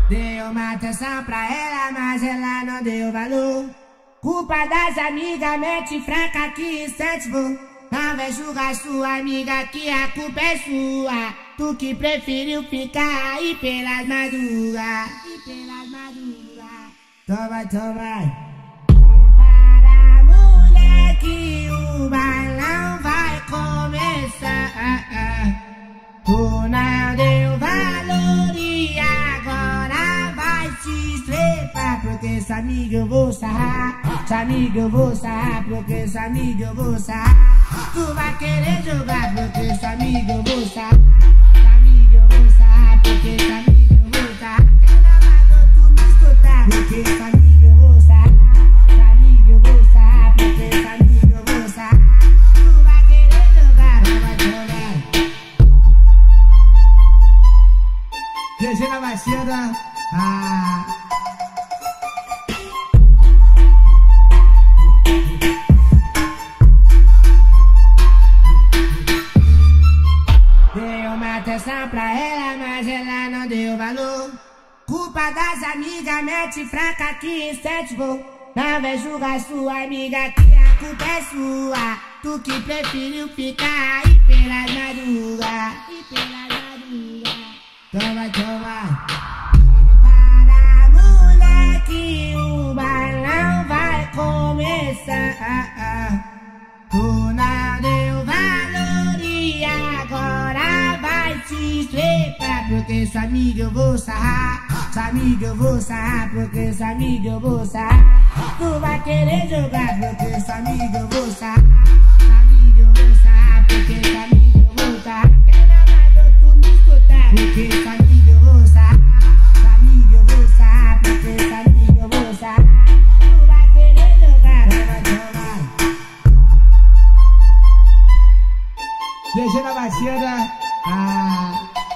Dei uma atenção pra ela, mas ela não deu valor. Culpa das amigas, mente fraca que incentivou. Não vem julgar sua amiga que a culpa é sua. Tu que preferiu ficar aí pelas madrugas. Então vai. Para mulher que o bailão vai começar. Tu não deu valor e agora vai se estrepar. Porque essa amiga eu vou sarrar. Essa amiga eu vou sarrar. Porque essa amiga eu vou sarrar. Tu vai querer jogar. Porque essa amiga eu vou sarrar. Essa amiga eu vou sarrar. Porque essa amiga eu vou sarrar. Quem não mandou tu me escutar? Porque essa amiga eu vou sarrar. Essa amiga eu vou sarrar. Porque essa amiga eu vou sarrar. Tu vai querer jogar. Vai jogar. GG na Baixada. Dei uma atenção pra ela, mas ela não deu valor. Culpa das amigas, mente fraca que incentivou. Não vem julgar sua amiga que a culpa é sua. Tu que preferiu ficar aí pelas madrugas. Então vai. Para mulher que o bailão vai começar. Tu não deu valor e agora vai se estrepar. Porque essa amiga eu vou sarrar. Essa amiga eu vou sarrar. Porque essa amiga eu vou sarrar. Tu vai querer jogar. Porque essa amiga eu vou sarrar. Essa amiga eu vou sarrar. Porque essa amiga eu vou sarrar. Quem não mandou tu me escutar? Porque essa amiga eu vou sarrar. Essa amiga eu vou sarrar. Porque essa amiga eu vou sarrar. Tu vai querer jogar. Vai. GG na Baixada.